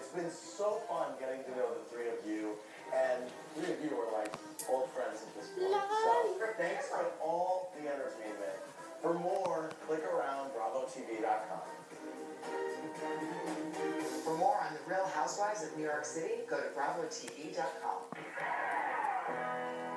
It's been so fun getting to know the three of you, and three of you are like old friends at this point. So thanks for all the entertainment. For more, click around BravoTV.com. For more on the Real Housewives of New York City, go to BravoTV.com.